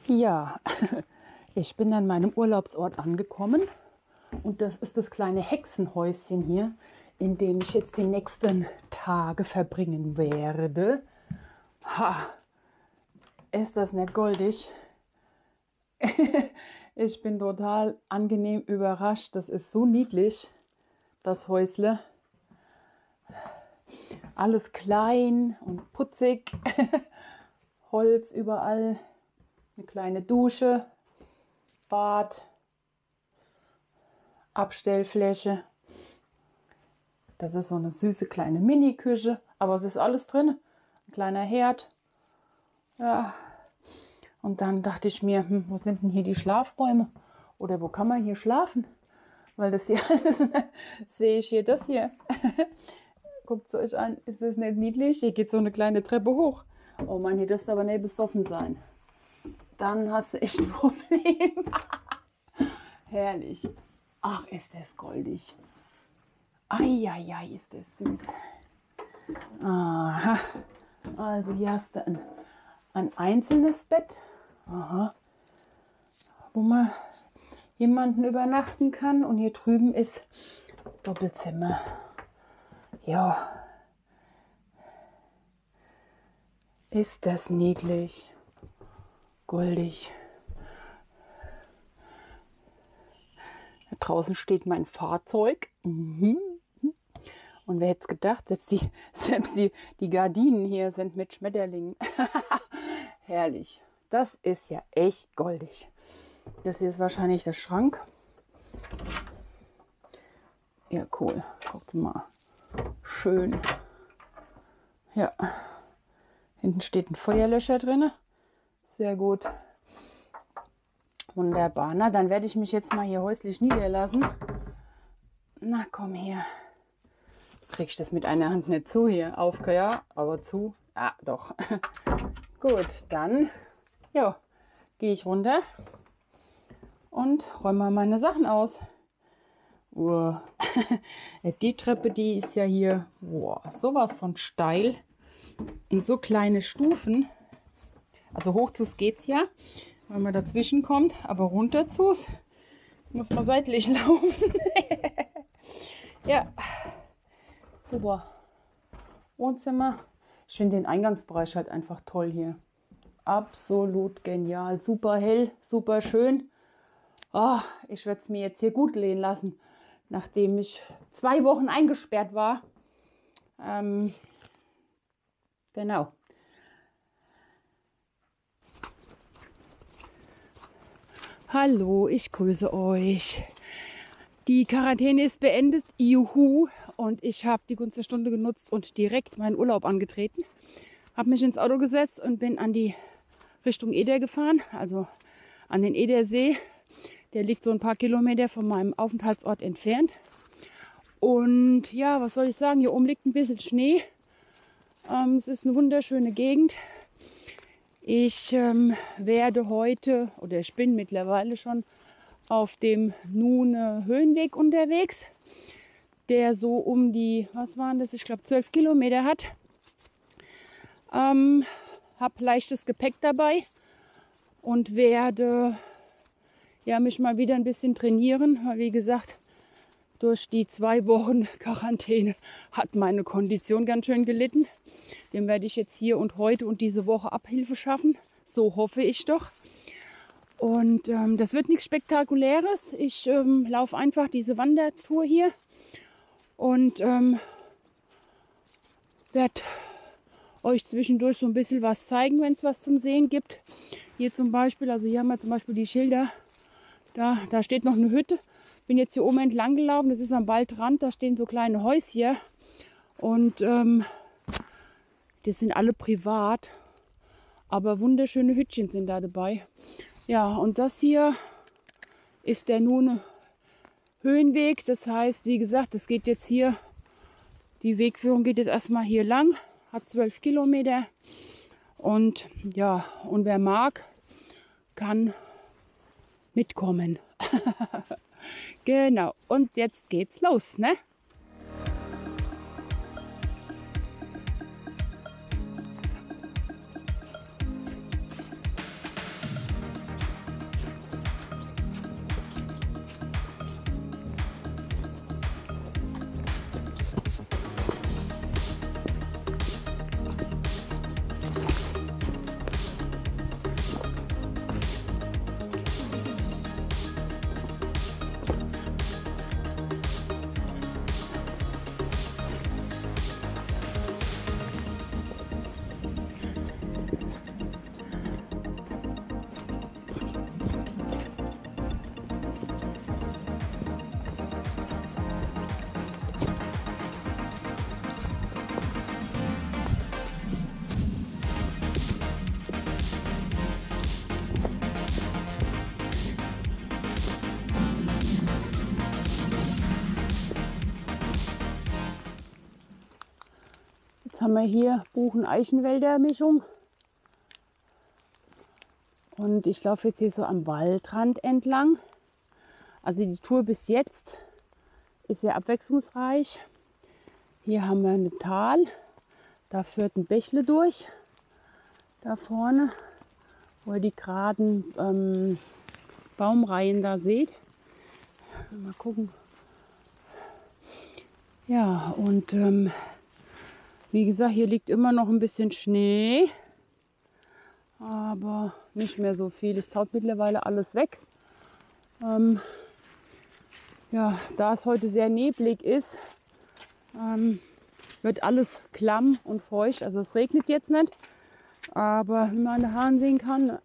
Ja, ich bin an meinem Urlaubsort angekommen und das ist das kleine Hexenhäuschen hier, in dem ich jetzt die nächsten Tage verbringen werde. Ha, ist das nicht goldig? Ich bin total angenehm überrascht. Das ist so niedlich, das Häusle. Alles klein und putzig. Holz überall. Eine kleine Dusche, Bad, Abstellfläche. Das ist so eine süße kleine Mini-Küche, aber es ist alles drin. Ein kleiner Herd. Ja. Und dann dachte ich mir, wo sind denn hier die Schlafräume? Oder wo kann man hier schlafen? Weil das hier, sehe ich hier das hier. Guckt es euch an, ist das nicht niedlich? Hier geht so eine kleine Treppe hoch. Oh Mann, hier dürfte aber nicht besoffen sein. Dann hast du echt ein Problem. Herrlich. Ach, ist das goldig. Eieiei, ist das süß. Aha. Also hier hast du ein einzelnes Bett. Aha. Wo man jemanden übernachten kann. Und hier drüben ist Doppelzimmer. Ja. Ist das niedlich. Goldig. Da draußen steht mein Fahrzeug. Und wer hätte es gedacht, selbst die Gardinen hier sind mit Schmetterlingen. Herrlich. Das ist ja echt goldig. Das hier ist wahrscheinlich der Schrank. Ja, cool. Guckt mal. Schön. Ja. Hinten steht ein Feuerlöscher drin. Sehr gut. Wunderbar. Na, dann werde ich mich jetzt mal hier häuslich niederlassen. Na, komm her. Krieg ich das mit einer Hand nicht zu hier? Auf, ja, aber zu. Ah, doch. Gut, dann ja, gehe ich runter und räume mal meine Sachen aus. Die Treppe, die ist ja hier sowas von steil. Und so kleine Stufen. Also hoch zu geht's ja, wenn man dazwischen kommt, aber runter zu muss man seitlich laufen. Ja, super. Wohnzimmer. Ich finde den Eingangsbereich halt einfach toll hier. Absolut genial. Super hell, super schön. Oh, ich werde es mir jetzt hier gut gehen lassen, nachdem ich 2 Wochen eingesperrt war. Genau. Hallo, ich grüße euch. Die Quarantäne ist beendet, juhu, und ich habe die Gunst der Stunde genutzt und direkt meinen Urlaub angetreten. Habe mich ins Auto gesetzt und bin an die Richtung Eder gefahren, also an den Edersee. Der liegt so ein paar Kilometer von meinem Aufenthaltsort entfernt. Und ja, was soll ich sagen, hier oben liegt ein bisschen Schnee. Es ist eine wunderschöne Gegend. Ich werde heute, oder ich bin mittlerweile schon auf dem Nuhne Höhenweg unterwegs, der so um die, was waren das, ich glaube 12 Kilometer hat. Habe leichtes Gepäck dabei und werde ja, mich mal wieder ein bisschen trainieren, weil wie gesagt, durch die 2 Wochen Quarantäne hat meine Kondition ganz schön gelitten. Dem werde ich jetzt hier und heute und diese Woche Abhilfe schaffen. So hoffe ich doch. Und das wird nichts Spektakuläres. Ich laufe einfach diese Wandertour hier und werde euch zwischendurch so ein bisschen was zeigen, wenn es was zum Sehen gibt. Hier zum Beispiel, also hier haben wir zum Beispiel die Schilder. Da steht noch eine Hütte. Bin jetzt hier oben entlang gelaufen, das ist am Waldrand, da stehen so kleine Häuschen und die sind alle privat, aber wunderschöne Hütchen sind da dabei. Ja, und das hier ist der Nuhne Höhenweg, das heißt, wie gesagt, das geht jetzt hier, die Wegführung geht jetzt erstmal hier lang, hat 12 Kilometer und ja, und wer mag, kann mitkommen. Genau, und jetzt geht's los, ne? Jetzt haben wir hier Buchen-Eichenwälder-Mischung. Und ich laufe jetzt hier so am Waldrand entlang. Also die Tour bis jetzt ist sehr abwechslungsreich. Hier haben wir ein Tal. Da führt ein Bächle durch. Da vorne, wo ihr die geraden Baumreihen da seht. Mal gucken. Ja, und wie gesagt, hier liegt immer noch ein bisschen Schnee. Aber nicht mehr so viel. Es taut mittlerweile alles weg. Ja, da es heute sehr neblig ist, wird alles klamm und feucht. Also es regnet jetzt nicht. Aber wie man an den Haaren sehen kann,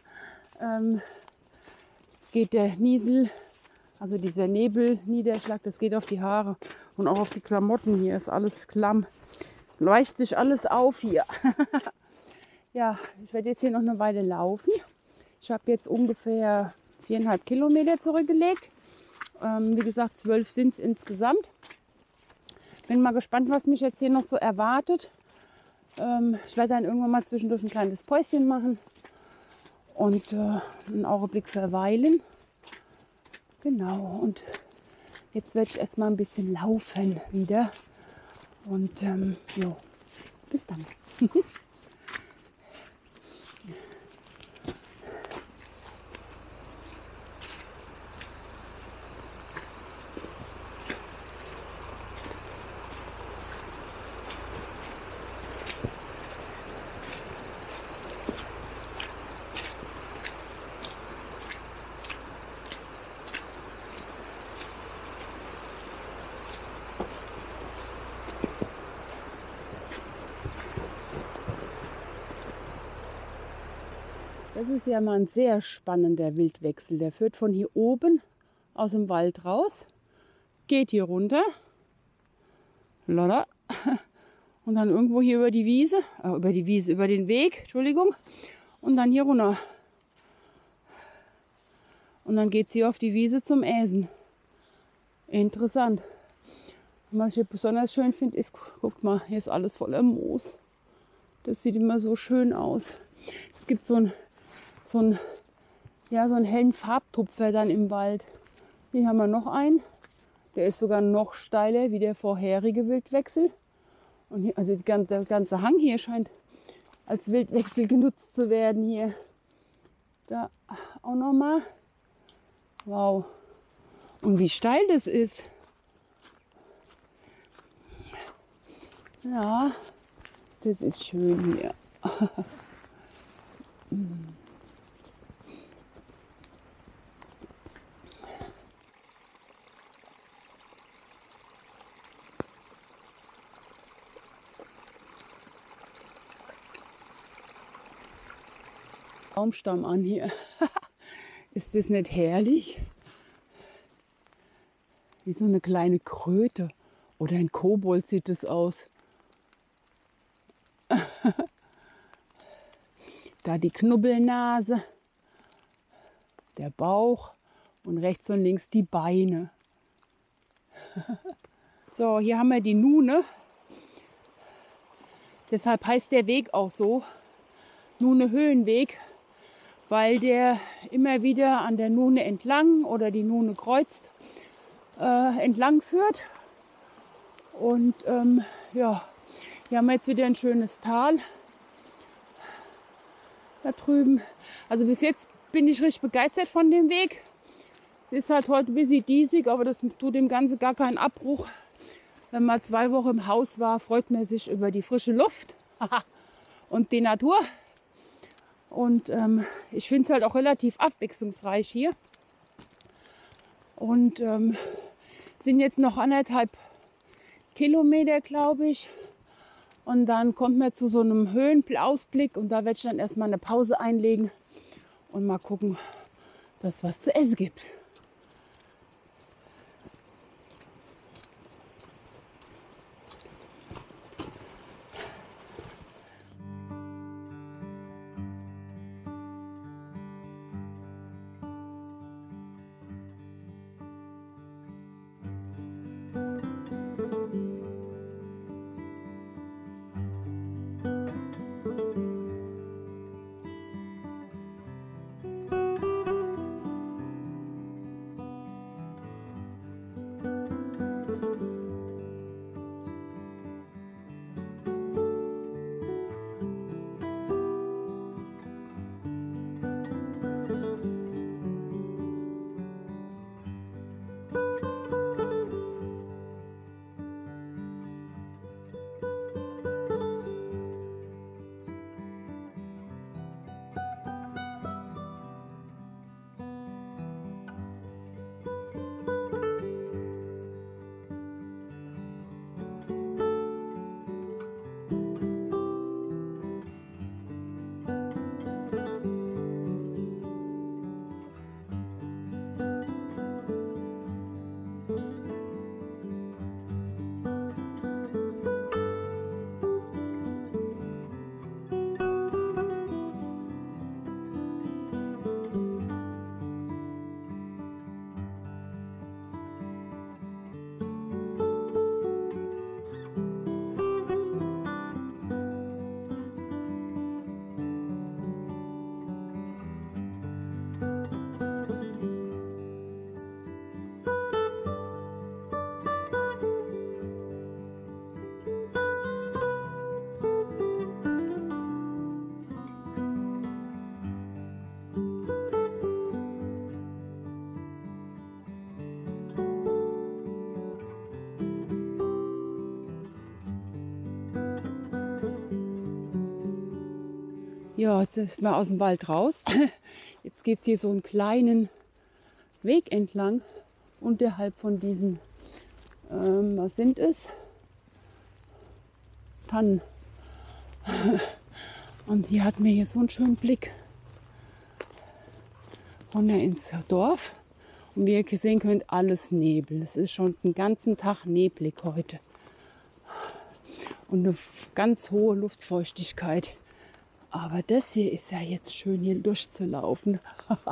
geht der Niesel, also dieser Nebelniederschlag, das geht auf die Haare und auch auf die Klamotten. Hier ist alles klamm. Weicht sich alles auf hier. Ja, ich werde jetzt hier noch eine Weile laufen. Ich habe jetzt ungefähr 4,5 Kilometer zurückgelegt. Wie gesagt, 12 sind es insgesamt. Bin mal gespannt, was mich jetzt hier noch so erwartet. Ich werde dann irgendwann mal zwischendurch ein kleines Päuschen machen und einen Augenblick verweilen. Genau, und jetzt werde ich erstmal ein bisschen laufen wieder. Und jo, bis dann. Das ist ja mal ein sehr spannender Wildwechsel. Der führt von hier oben aus dem Wald raus, geht hier runter, lala, und dann irgendwo hier über die Wiese, über den Weg, Entschuldigung, und dann hier runter. Und dann geht es hier auf die Wiese zum Äsen. Interessant. Und was ich hier besonders schön finde, ist, guckt mal, hier ist alles voller Moos. Das sieht immer so schön aus. Es gibt so einen hellen Farbtupfer dann im Wald. Hier haben wir noch einen. Der ist sogar noch steiler wie der vorherige Wildwechsel. Und hier, also der ganze Hang hier scheint als Wildwechsel genutzt zu werden hier. Da auch noch mal. Wow. Und wie steil das ist. Ja, das ist schön hier. Baumstamm an hier. Ist das nicht herrlich? Wie so eine kleine Kröte oder ein Kobold sieht es aus. Da die Knubbelnase, der Bauch und rechts und links die Beine. So, hier haben wir die Nune. Deshalb heißt der Weg auch so, Nune Höhenweg, weil der immer wieder an der Nune entlang oder die Nune kreuzt entlang führt. Und ja, hier haben wir jetzt wieder ein schönes Tal da drüben. Also bis jetzt bin ich richtig begeistert von dem Weg. Es ist halt heute ein bisschen diesig, aber das tut dem Ganzen gar keinen Abbruch. Wenn man 2 Wochen im Haus war, freut man sich über die frische Luft und die Natur. Und ich finde es halt auch relativ abwechslungsreich hier. Und sind jetzt noch 1,5 Kilometer, glaube ich. Und dann kommt man zu so einem Höhenausblick und da werde ich dann erstmal eine Pause einlegen und mal gucken, dass es was zu essen gibt. Ja, jetzt ist man aus dem Wald raus. Jetzt geht es hier so einen kleinen Weg entlang unterhalb von diesen, was sind es? Tannen. Und hier hat mir hier so einen schönen Blick runter ins Dorf. Und wie ihr sehen könnt, alles Nebel. Es ist schon den ganzen Tag neblig heute. Und eine ganz hohe Luftfeuchtigkeit. Aber das hier ist ja jetzt schön, hier durchzulaufen.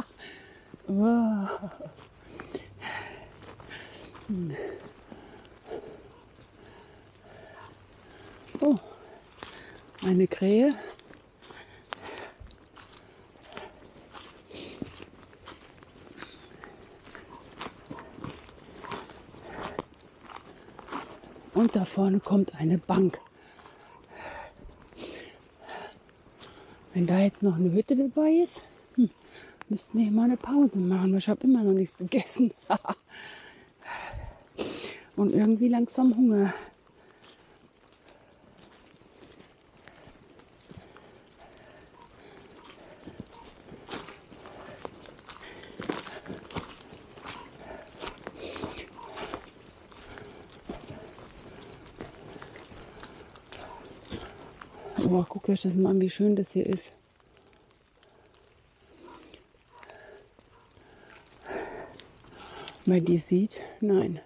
Oh, eine Krähe. Und da vorne kommt eine Bank. Wenn da jetzt noch eine Hütte dabei ist, müssten wir hier mal eine Pause machen, weil ich habe immer noch nichts gegessen. Und irgendwie langsam Hunger. Oh, guckt euch das mal an, wie schön das hier ist. Wenn man die sieht, nein.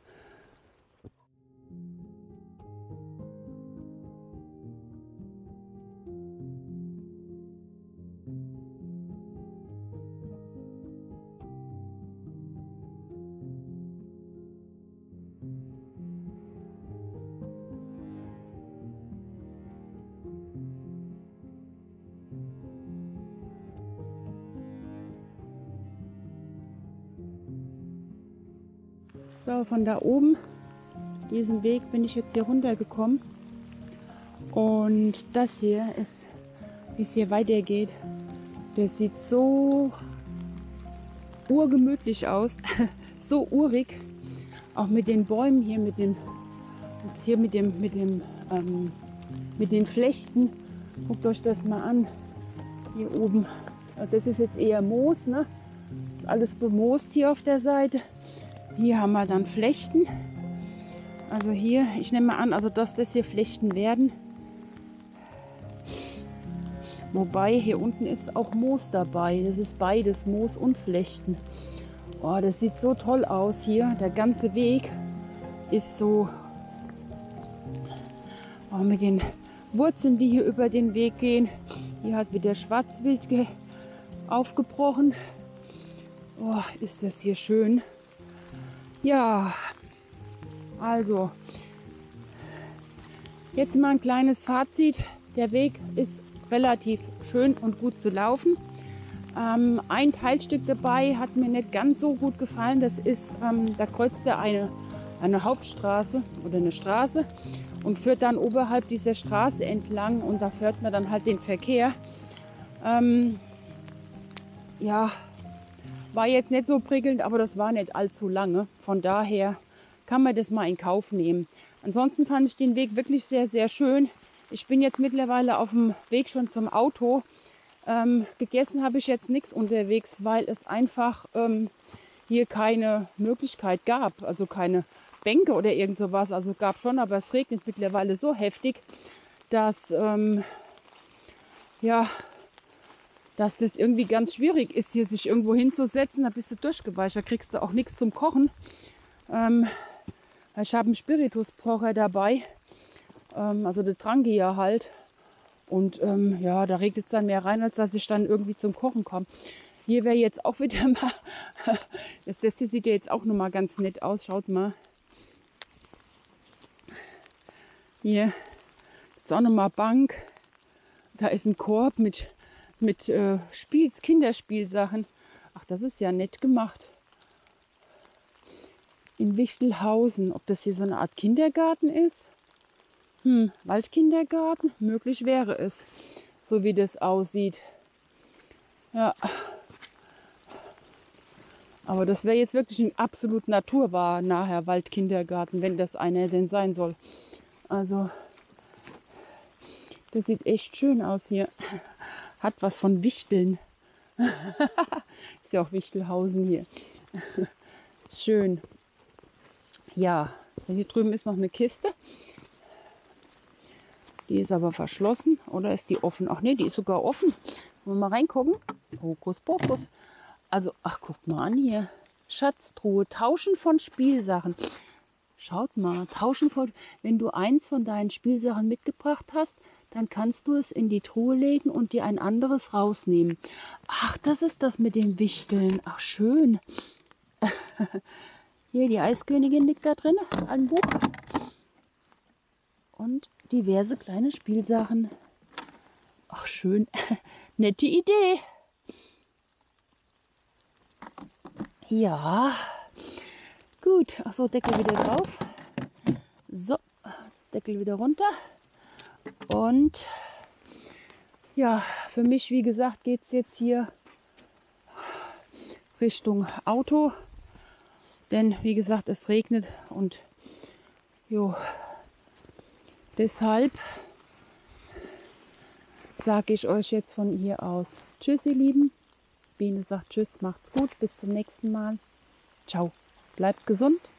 So, von da oben, diesen Weg, bin ich jetzt hier runtergekommen. Und das hier ist, wie es hier weitergeht, das sieht so urgemütlich aus, so urig. Auch mit den Bäumen hier, mit den Flechten. Guckt euch das mal an, hier oben. Das ist jetzt eher Moos, ne? Ist alles bemoost hier auf der Seite. Hier haben wir dann Flechten. Also hier, ich nehme mal an, also dass das hier Flechten werden. Wobei hier unten ist auch Moos dabei. Das ist beides, Moos und Flechten. Oh, das sieht so toll aus hier. Der ganze Weg ist so mit den Wurzeln, die hier über den Weg gehen. Hier hat wieder Schwarzwild aufgebrochen. Oh, ist das hier schön. Ja, also jetzt mal ein kleines Fazit. Der Weg ist relativ schön und gut zu laufen. Ein Teilstück dabei hat mir nicht ganz so gut gefallen. Das ist, da kreuzt er eine Hauptstraße oder eine Straße und führt dann oberhalb dieser Straße entlang und da fährt man dann halt den Verkehr. Ja, war jetzt nicht so prickelnd, aber das war nicht allzu lange. Von daher kann man das mal in Kauf nehmen. Ansonsten fand ich den Weg wirklich sehr, sehr schön. Ich bin jetzt mittlerweile auf dem Weg schon zum Auto. Gegessen habe ich jetzt nichts unterwegs, weil es einfach hier keine Möglichkeit gab. Also keine Bänke oder irgend sowas. Also gab schon, aber es regnet mittlerweile so heftig, dass ja, dass das irgendwie ganz schwierig ist, hier sich irgendwo hinzusetzen. Da bist du durchgeweicht, da kriegst du auch nichts zum Kochen. Ich habe einen Spirituskocher dabei, also der Trangia halt. Und ja, da regnet es dann mehr rein, als dass ich dann irgendwie zum Kochen komme. Hier wäre jetzt auch wieder mal, das hier sieht ja jetzt auch nochmal ganz nett aus, schaut mal. Hier gibt es auch nochmal Bank, da ist ein Korb mit Kinderspielsachen. Ach, das ist ja nett gemacht. In Wichtelhausen. Ob das hier so eine Art Kindergarten ist? Waldkindergarten? Möglich wäre es. So wie das aussieht. Ja. Aber das wäre jetzt wirklich ein absolut naturnaher Waldkindergarten, wenn das einer denn sein soll. Also, das sieht echt schön aus hier. Hat was von Wichteln. Ist ja auch Wichtelhausen hier. Schön. Ja, hier drüben ist noch eine Kiste. Die ist aber verschlossen. Oder ist die offen? Ach nee, die ist sogar offen. Wollen wir mal reingucken? Hokus pokus. Also, ach, guck mal an hier. Schatztruhe. Tauschen von Spielsachen. Schaut mal, tauschen von... Wenn du eins von deinen Spielsachen mitgebracht hast, dann kannst du es in die Truhe legen und dir ein anderes rausnehmen. Ach, das ist das mit dem Wichteln. Ach, schön. Hier, die Eiskönigin liegt da drin, ein Buch. Und diverse kleine Spielsachen. Ach, schön. Nette Idee. Ja. Gut. Ach so, Deckel wieder drauf. So, Deckel wieder runter. Und ja, für mich, wie gesagt, geht es jetzt hier Richtung Auto. Denn, wie gesagt, es regnet und jo, deshalb sage ich euch jetzt von hier aus Tschüss, ihr Lieben. Biene sagt Tschüss, macht's gut, bis zum nächsten Mal. Ciao, bleibt gesund.